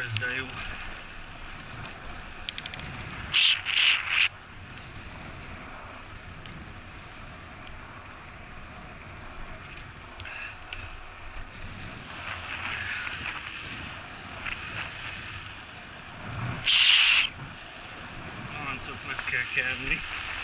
Ez de jó. Lancot meg kell kerni.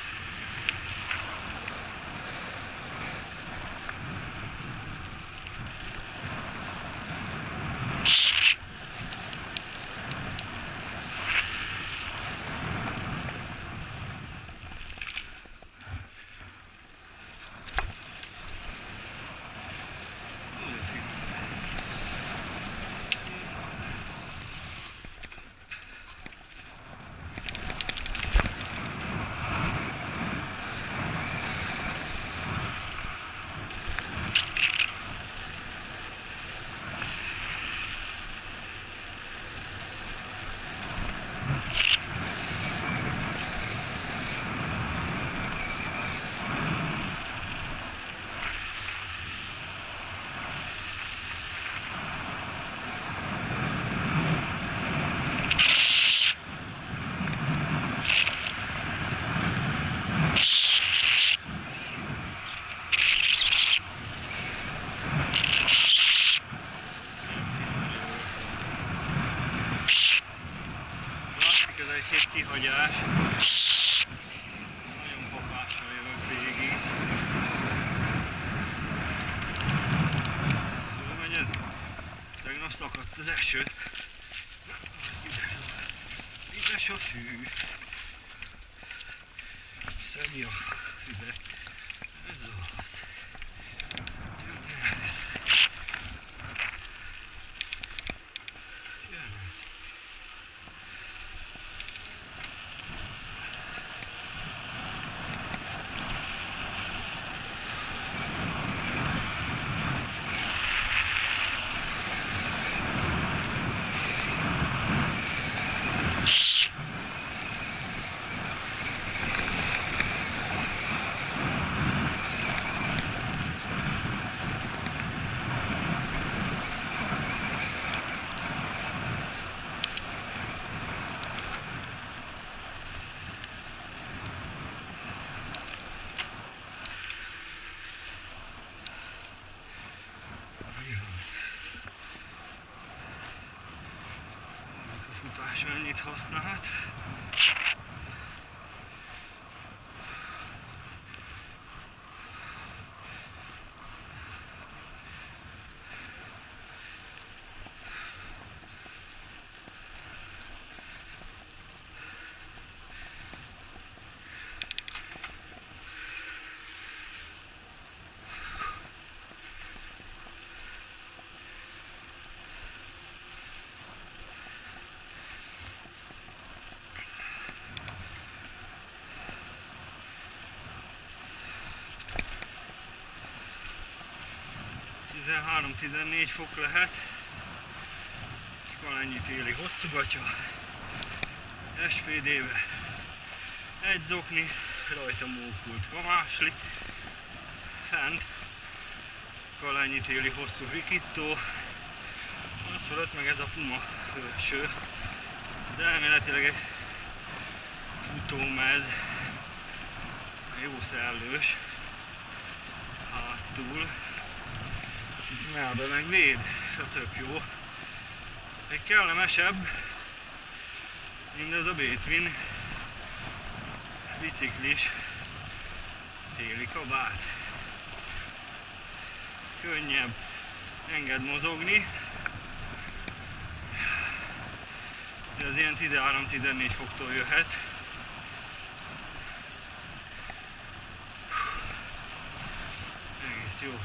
Ez egy kihagyás. Nagyon papással jövök végig. Fölmegy ez. Tegnap szakadt az eső. Üres a fű. Szedj a füvet. Ez az. Futás mennyit használhat. ...13-14 fok lehet, és van ennyi téli hosszúgatya, SPD-be, egy zokni, rajta mókult kamásli, fent kalányi téli hosszú vikító, az fölött meg ez a Puma felső, ez elméletileg egy futómez, jó szellős, hátul. Melbe meg véd, tök jó. Egy kellemesebb, mint ez a Bétvin biciklis téli kabát. Könnyebb, enged mozogni. Ez ilyen 13-14 foktól jöhet. Egész jó.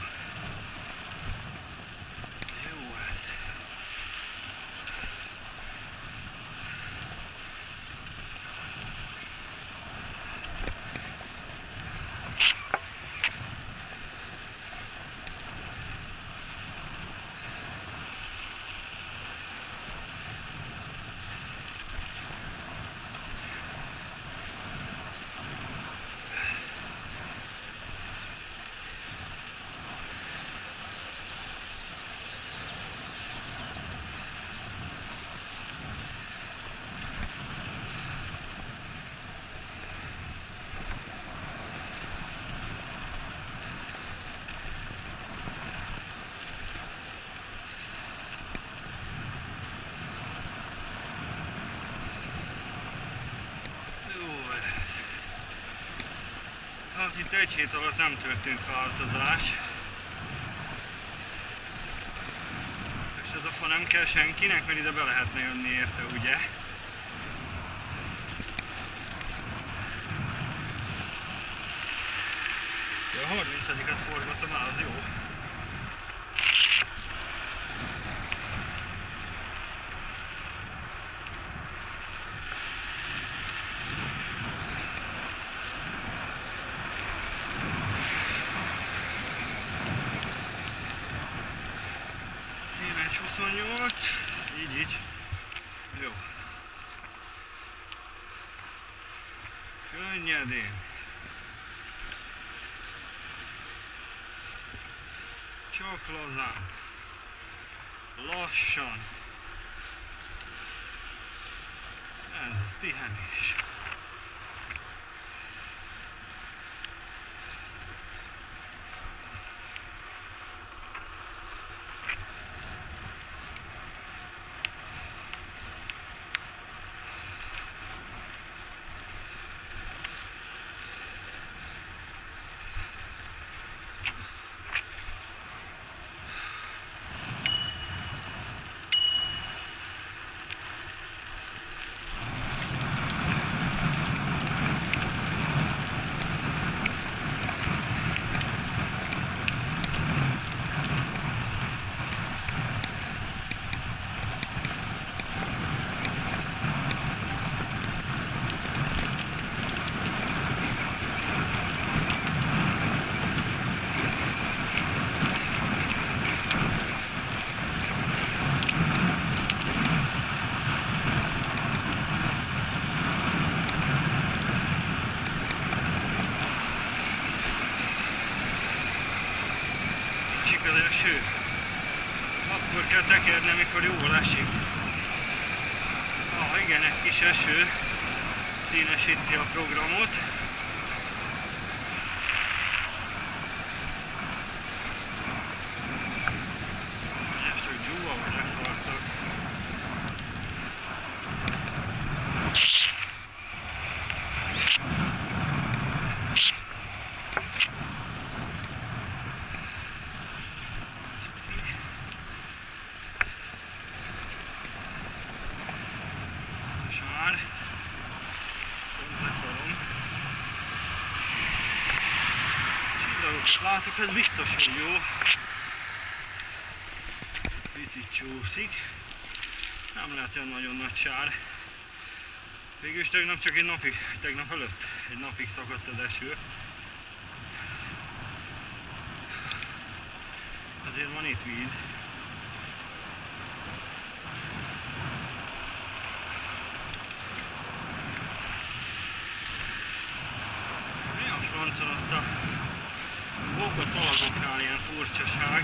itt egy hét alatt nem történt változás. És ez a fa nem kell senkinek, mert ide be lehetne jönni érte, ugye? A 30-at forgatom el, az jó. Én egy 28, így. Jó. Könnyedén. Csak lazán, lassan, ez az pihenés. Eső. Akkor kell tekerni, amikor jól esik. Igen, egy kis eső színesíti a programot. Ez csak dzsúva, vagy leszvartak. Látok, ez biztos, hogy jó. Picit csúszik. Nem lehet olyan nagyon nagy sár. Végülis tegnap csak tegnap előtt egy napig szakadt az eső. Azért van itt víz. Mi a francon ott a bóka szalagoknál ilyen furcsaság.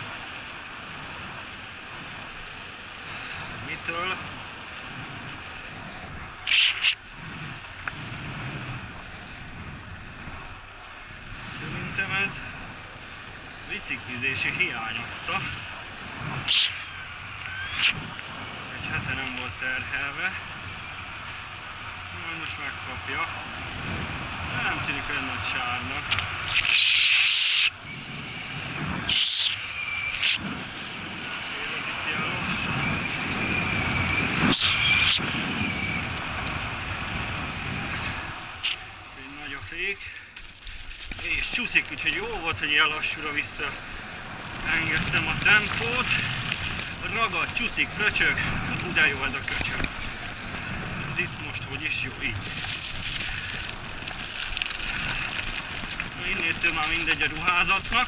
Mitől? Szerintem ez biciklizési hiány adta. Egy hete nem volt terhelve. Majd most megkapja. De nem tűnik olyan nagy sárnak. Nagy a fék, és csúszik, úgyhogy jó volt, hogy ilyen lassúra vissza engedtem a tempót. Ragad, csúszik, fröcsög, de jó ez a köcsög. Ez itt most hogy is jó, így. Innétől már mindegy a ruházatnak.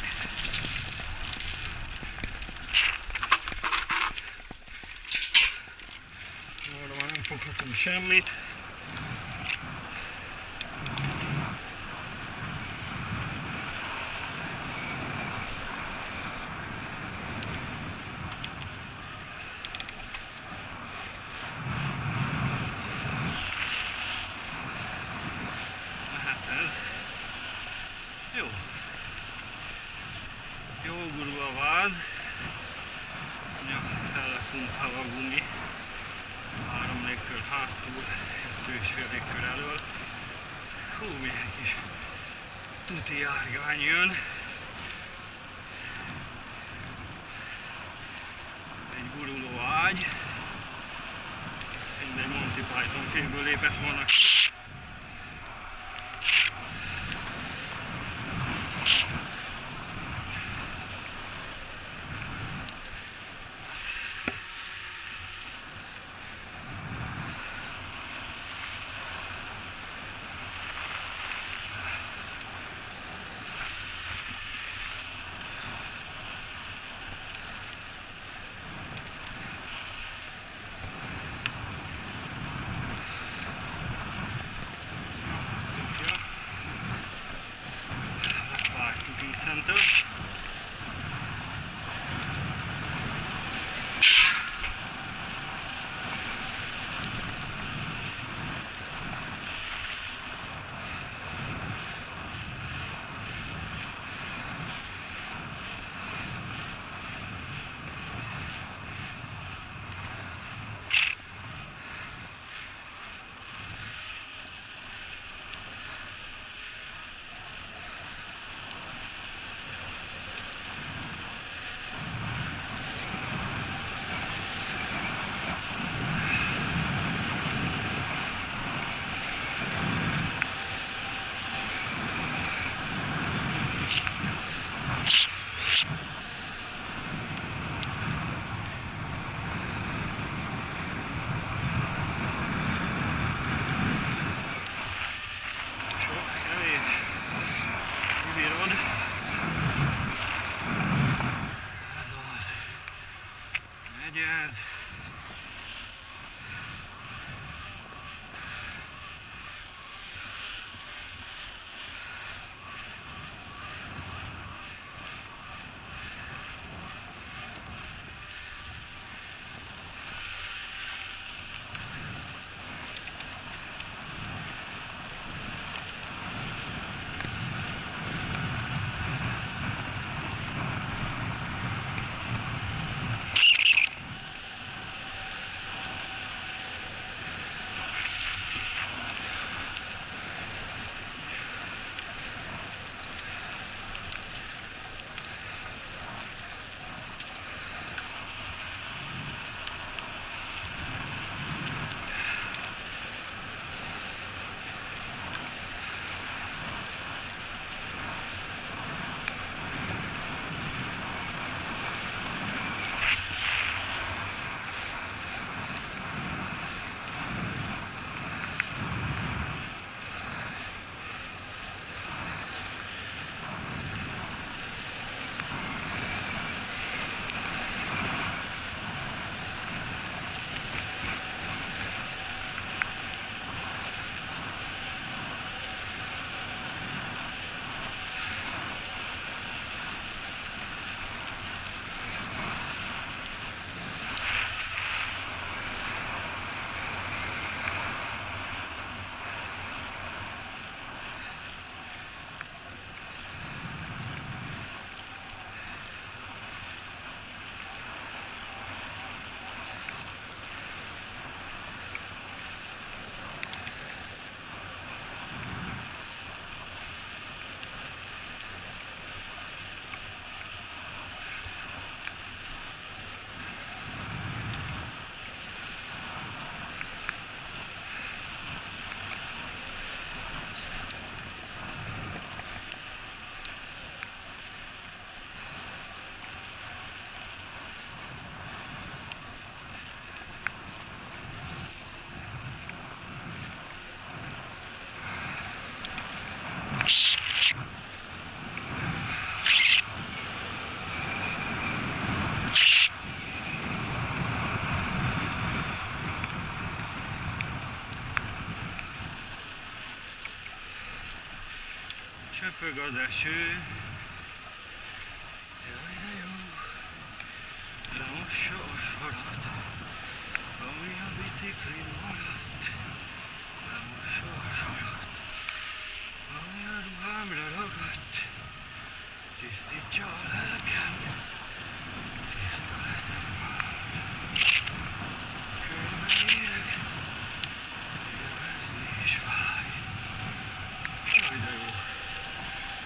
Arra már nem foghatom semmit. Jó gurul a váz, fel a pumpálva a gumi, 3 légkör hátul, 2,5 légkör elől. Hú, milyen kis tuti járgány jön. Egy guruló ágy. Egy Monty Python filmből lépett volna ki. Center. Ez. Csöpög az eső. Jaj, de jó. Lemossa a sarat, ami a biciklin maradt. Lemossa a sarat, ami a ruhámra ragadt. Tisztítja a lelkem, tiszta leszek már. Körbeérek, élvezni is fáj. Jaj, de jó.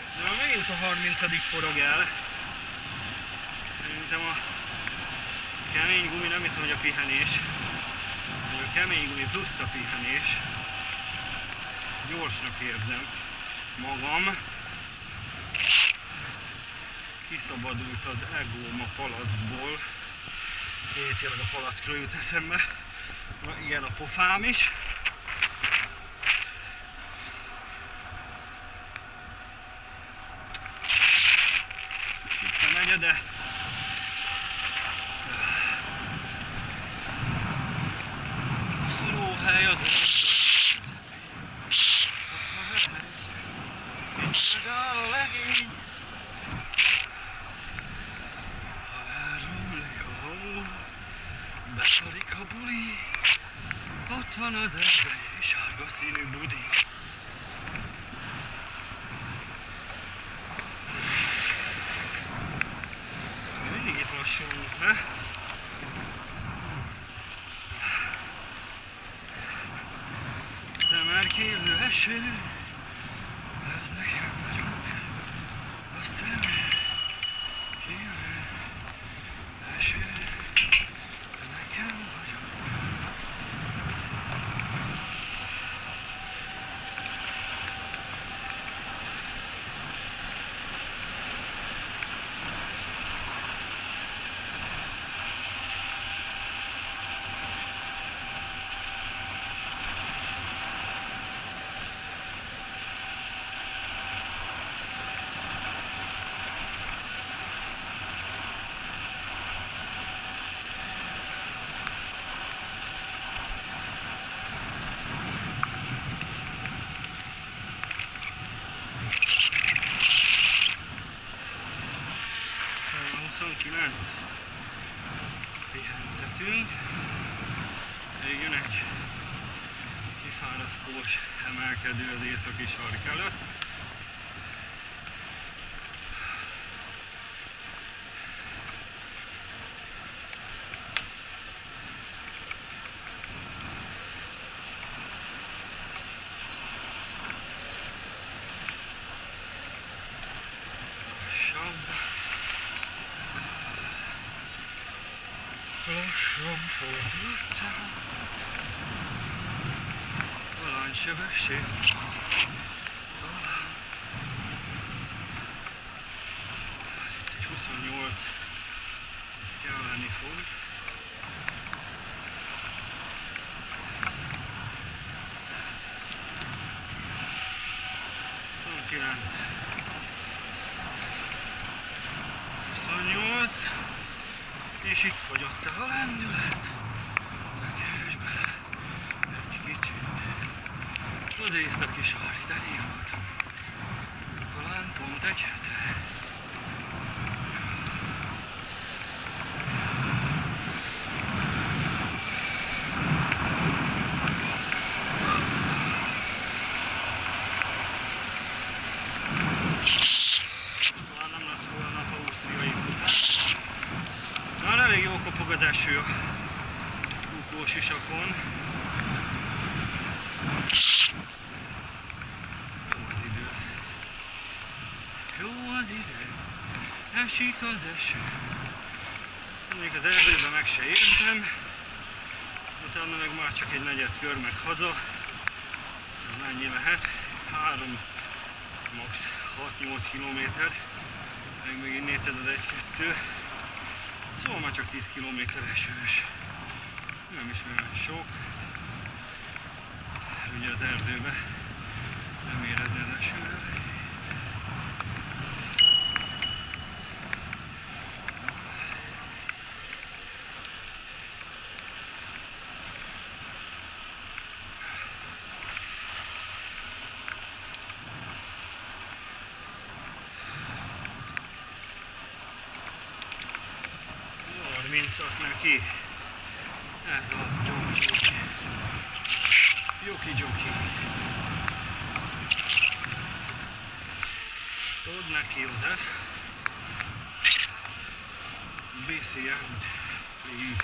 30. forog el. Szerintem a kemény gumi, nem hiszem, hogy a pihenés. A kemény gumi plusz a pihenés. Gyorsnak érzem magam. Kiszabadult az egóm a palackból. Tényleg a palackról jut eszembe. Na, ilyen a pofám is. Sütte megy, de a szorúhely az a legény. Elromlik a hó, beszarik a buli, ott van az erdei sárga színű budi. Mindig itt lassulunk, ne? Szemerkélő eső, ez nekem nagyon kell. A szemerkélő eső, nekem nagyon kell. Pihentetünk. Jön egy kifárasztós emelkedő az északi sark előtt. Lassan halad utcán, aranysebesség talán. Itt egy 28, ez kelleni fog. Kilenc. 28. És itt fogyott el a lendület. Tekerj bele egy kicsit. Az északi sark, de így voltam. Talán pont egy hete. Talán nem lesz holnap ausztriai futás. Már elég jó kopog az eső a bukós isakon. Jó az idő. Jó az idő. Esik az eső. Még az erdőben meg se értem. Utána meg már csak egy negyed kör meg haza. Ez mennyi lehet? 3, max. 6-8 kilométer. Még innét ez az 1-2. Szóval már csak 10 km esős. Nem is olyan sok. Ugye az erdőben nem érezni az esőre. Mincat neki. Ez a jockey. Jockey. Tudod neki, József. BC and please.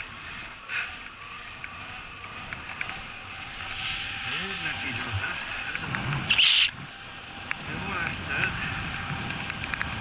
Tudod neki, József. Ez az. Jó lesz ez.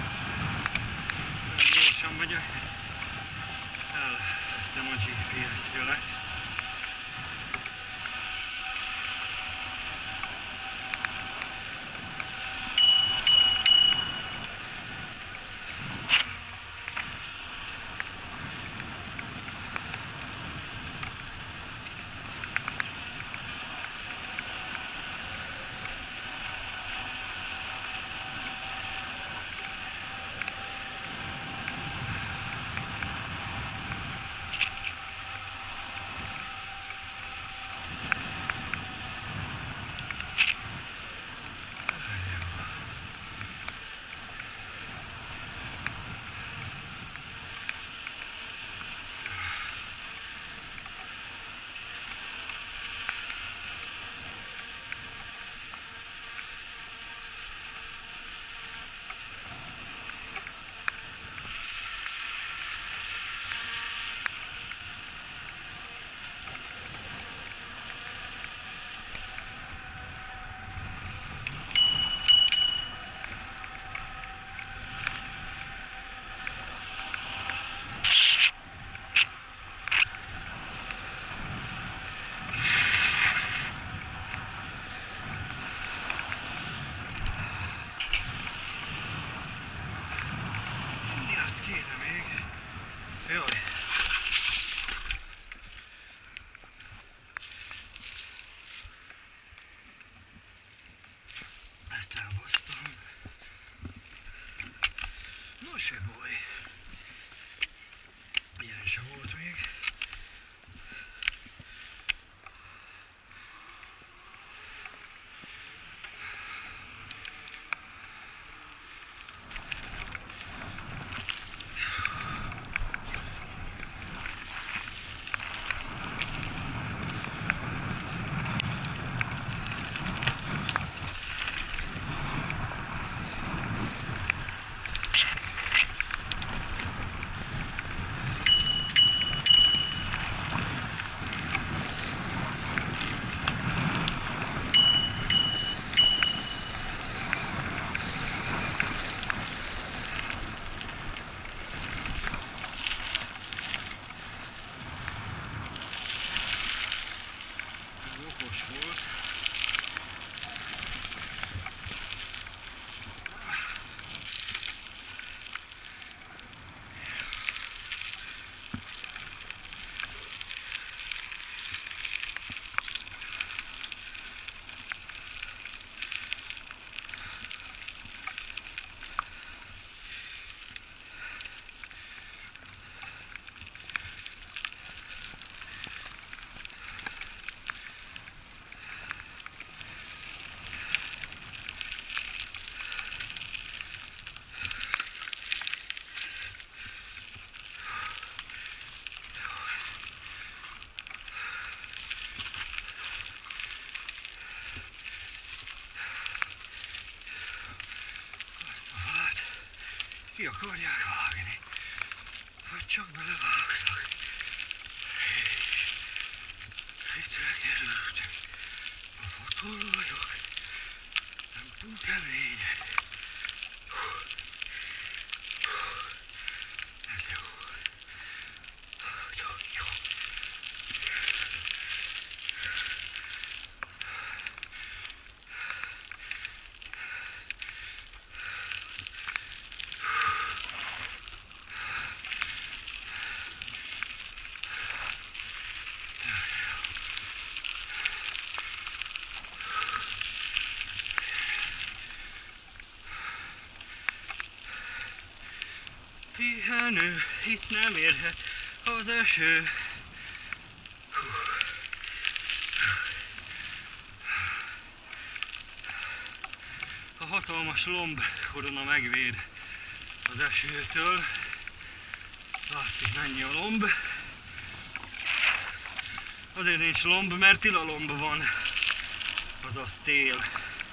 okos volt. Ki akarják vágni, vagy csak belevágtak, és itt kerültek. A fotól vagyok, nem túl kemények. Ez jó. Jó, jó. Pihenő, itt nem érhet az eső. A hatalmas lomb korona megvéd az esőtől. Látszik mennyi a lomb. Azért nincs lomb, mert tilalomb van, azaz tél.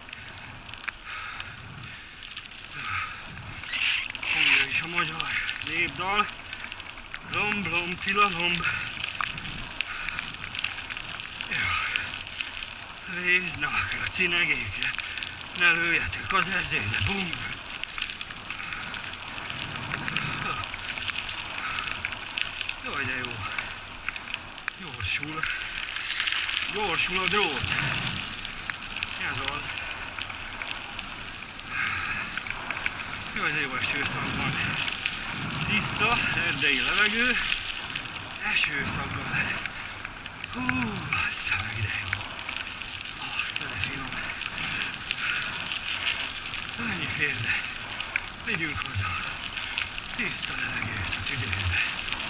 Mondja is a magyar népdal. Lomb, lomb, tilalomb. Véznákra, cinegékre, ne lőjetek az erdőbe, bumb! Jaj, de jó. Gyorsul a drót. Ez az. Jaj, de jó esőszak van. Tiszta, erdei levegő, esőszaggal. Hú, bassza meg, de jó. Azt de finom. Ennyi férle. Vigyünk haza. Tiszta levegőt a tüdőbe.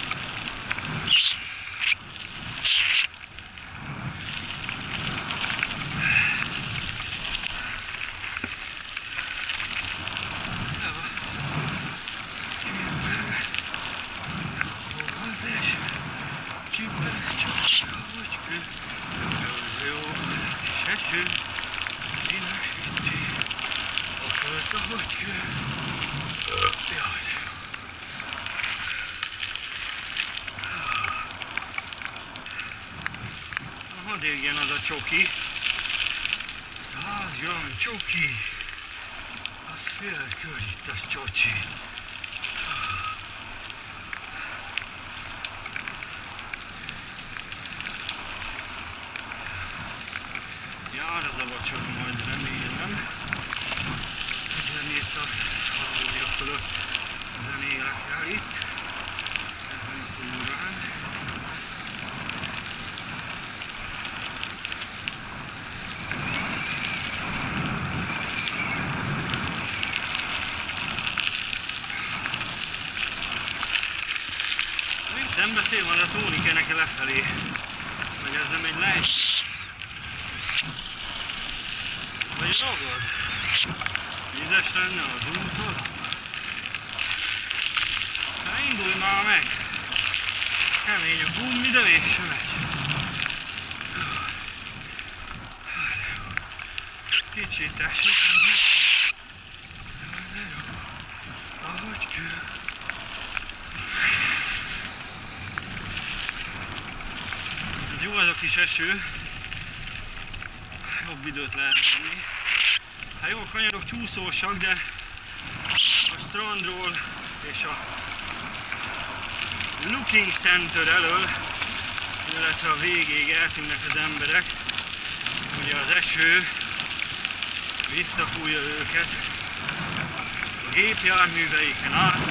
Eső, színesíti a föld, ahogy kell. Jaj, de jó. Hadd égjen az a csoki. 100 gram csoki. Az fél kör itt az csocsi. Jár az a vacsora, majd remélem. 1400 kalória fölött zenélek el itt. Ezen a túrán. Még szembeszél van a tónik neki lefelé. Vagy ez nem egy legy. Vagy ragad? Vizes lenne az úton? Na indulj már meg! Kemény a gummi, de mégsem megy. Kicsit esik azért. De jó. Ahogy kell. Jó ez a kis eső. Jobb időt lehet venni. Hát jó, a kanyarok csúszósak, de a strandról és a Looking Center elől, illetve a végéig eltűnnek az emberek. ugye az eső visszafújja őket a gépjárműveiken át,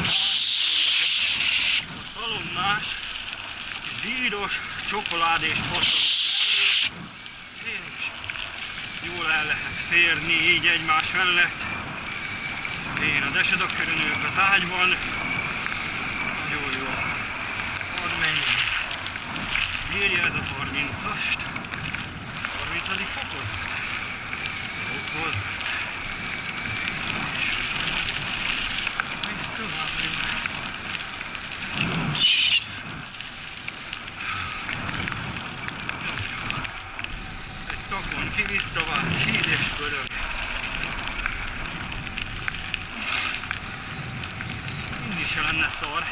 a szalonnás, zsíros, csokoládés passzolók mellé, és jól el lehet férni így egymás mellett. Én a desedakörön, ők az ágyban. Nagyon jó. Hadd menjen. Bírja ez a 30-ast. 30. fokozat. Fokozat. Visszavágjuk. Egy takon ki visszavág, híd és pörög. Inni se lenne szar.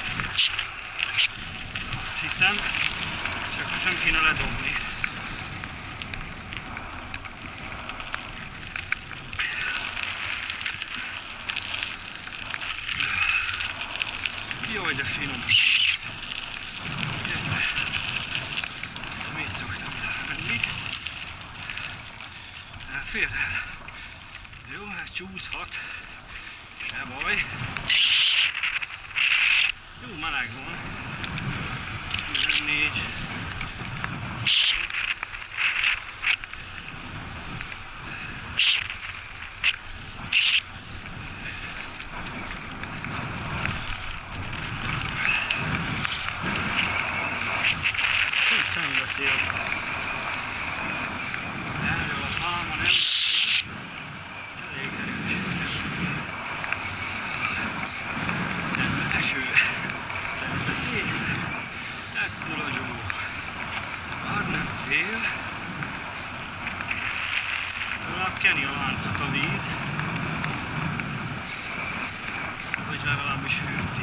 Azt hiszem, csak sem kéne ledobni. Jaj, de finom. Azt hiszem, így szoktam lenni. Fél el. Jó, ez csúszhat. Se baj. Jó, meleg van. 14. Szembeszél. Erről a fáma nem beszél. Elég erős szembeszél. Eső. Szembeszél. Ettől a zsó. Már nem fél. Legalább keni a láncot a víz. Vagy legalábbis hűti.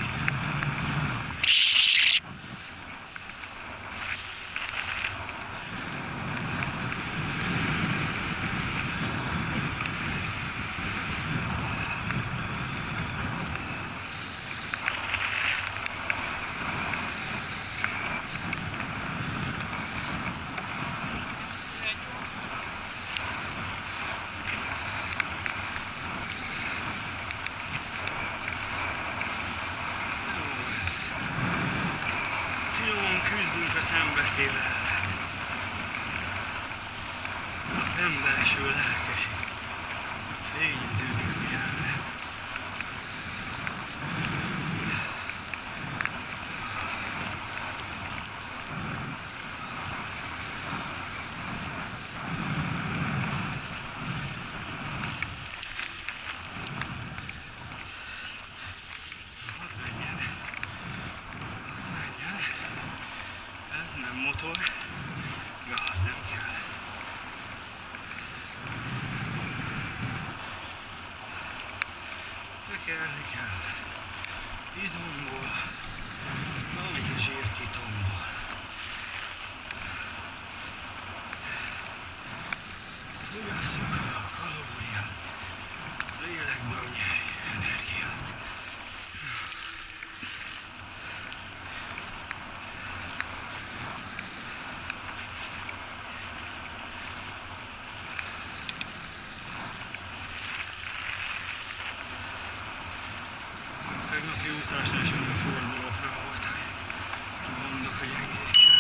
Küzdünk a szembeszél ellen. A szembeeső lelkeség. Fényeződik a jellem. Ez nem motor, gáz nem kell. Tekerni kell. Izomból, amit a zsír kitombol. Fogyasszuk a kalóriát, lélekből nyerjük energiát. Tegnapi úszásnál is minden fordulókra voltak. Mondok, hogy engedj el.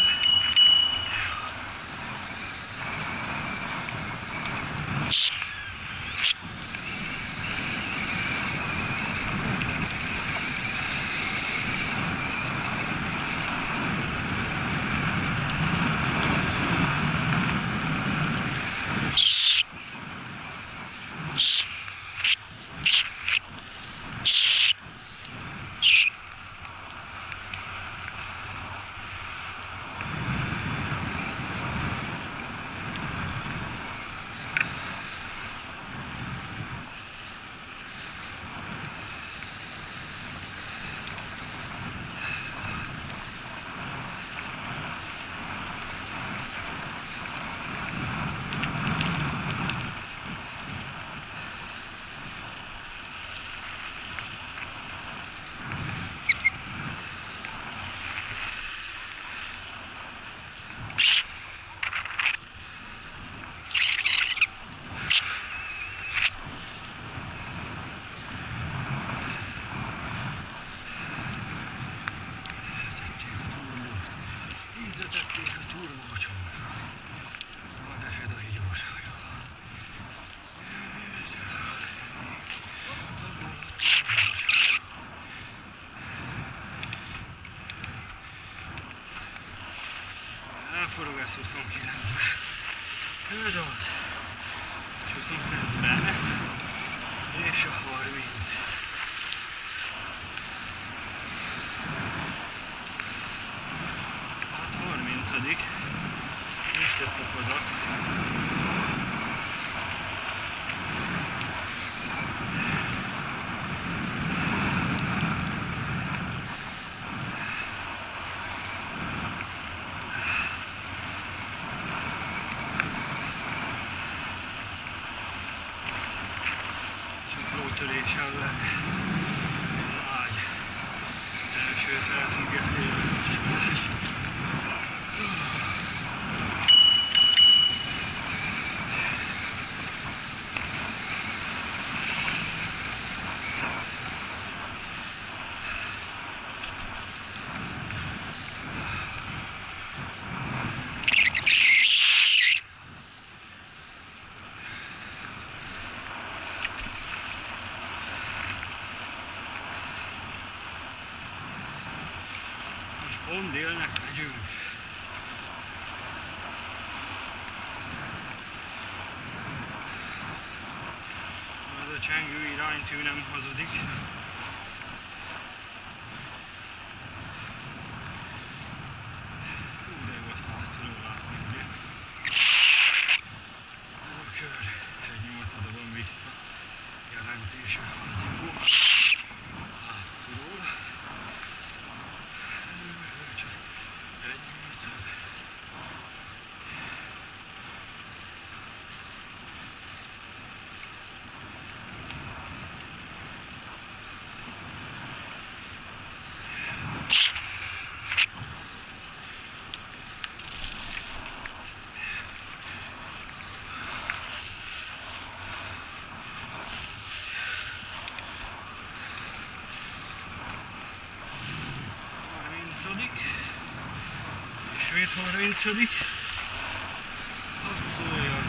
Ez az. 20 percben. És a 30. Hát 30. Nincs több fokozat. Csuklótörés ellen. Ágy. Első felfüggesztés, kapcsolás. Pont délnek megyünk. Ez a csengő iránytű nem hazudik. De jó, azt át tudom látni, ugye? Ez a kör 1/8 van vissza. Jelentésre házikó. Hátulról. Ismét 30. Hadd szóljon.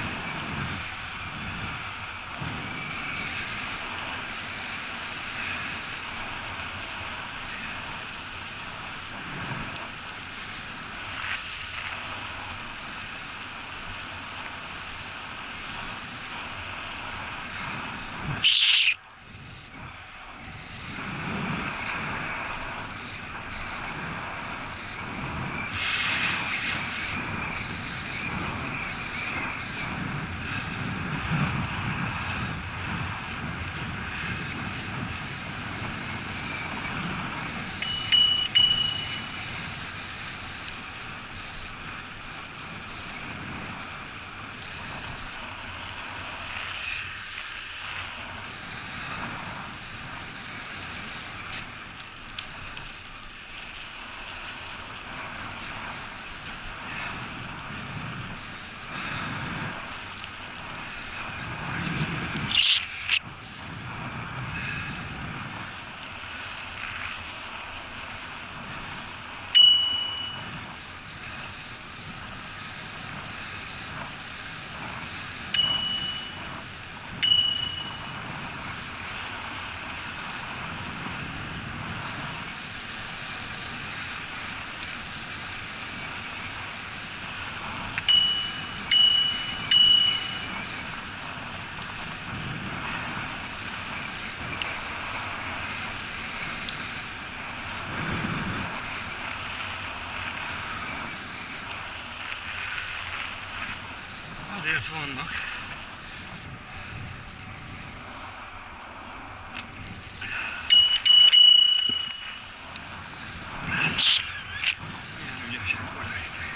Azért vannak. Milyen ügyesek, korrektek.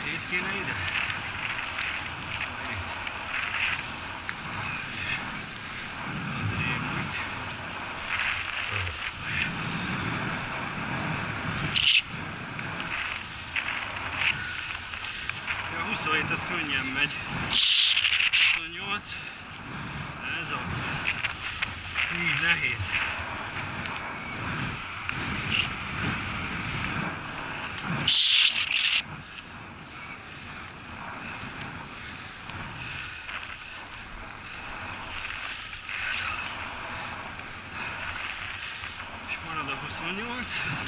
Hét kéne ide? Az rémlik. Ja, 27 ez könnyen megy. 28. Ez az. Így nehéz. És marad a 28.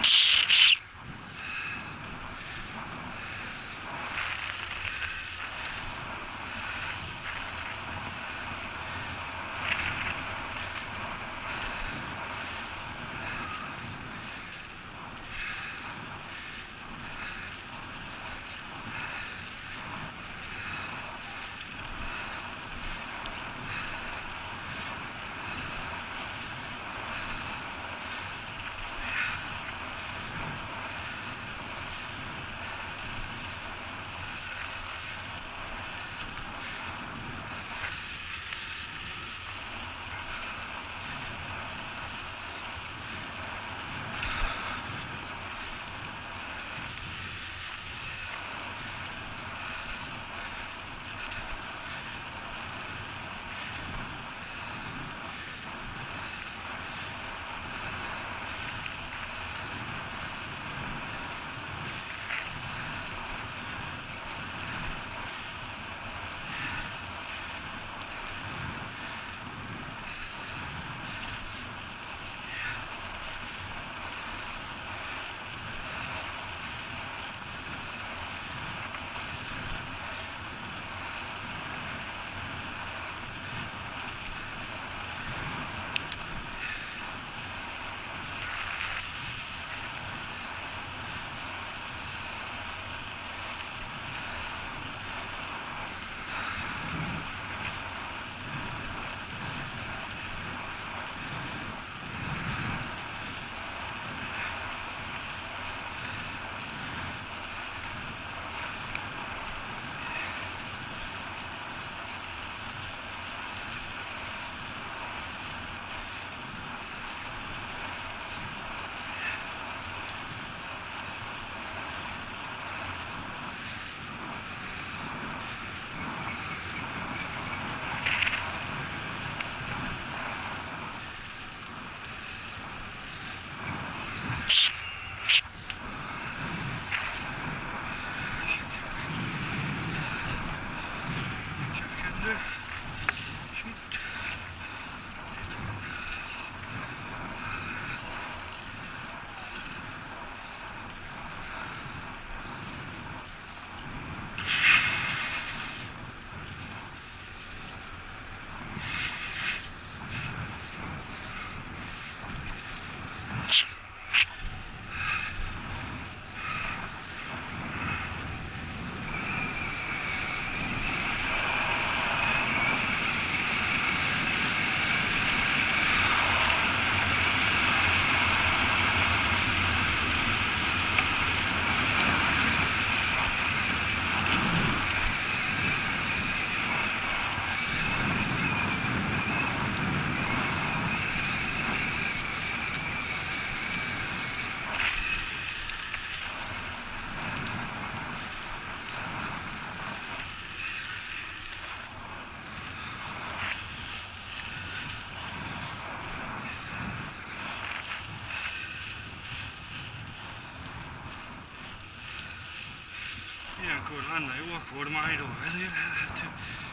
Ilyenkor lenne jó a kormányról vezérelhető.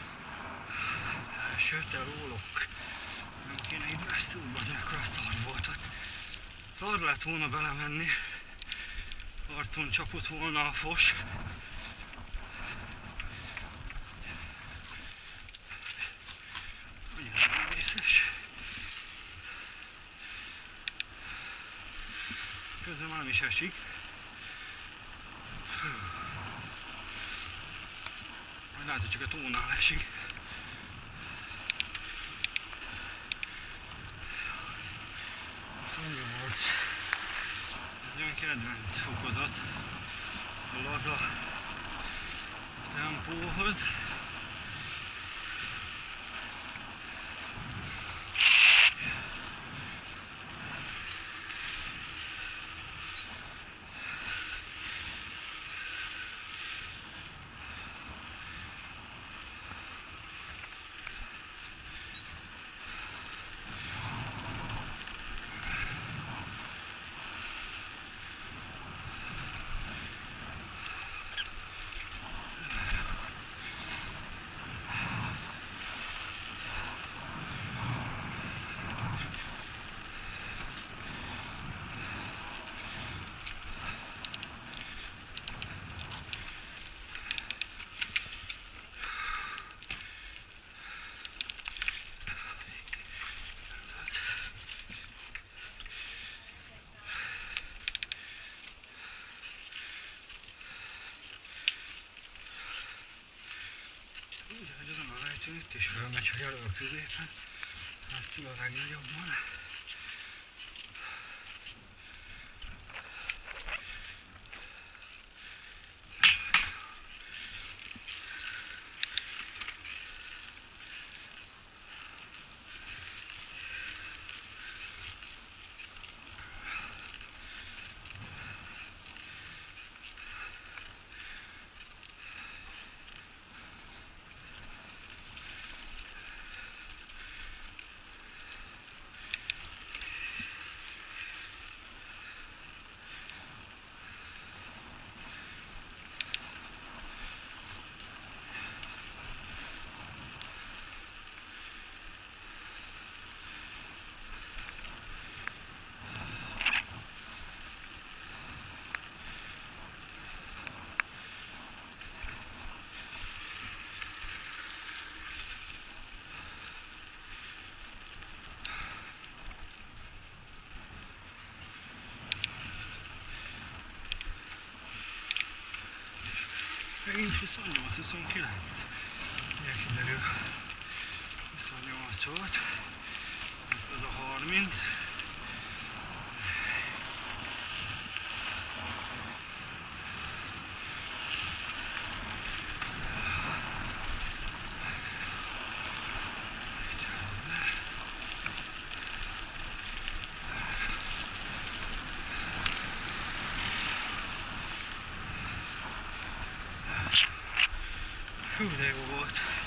Sőt, elólok. Nem kéne így vesztúlba, az mekkora szar volt. Szar lett volna belemenni. Parton csapott volna a fos. Annyira nem vészes. Közben már nem is esik. Lehet, hogy csak a tónál esik. Szomorú. Ez olyan kedvenc fokozat. A laza. tempóhoz. Ugye, hogy azon a rejtőn itt is fölmegy, hogy elő a középen, hát túl a legnagyobban. Megint 28-29. Ugye kiderül. 28 volt. Itt az a 30. Hú, de jó volt.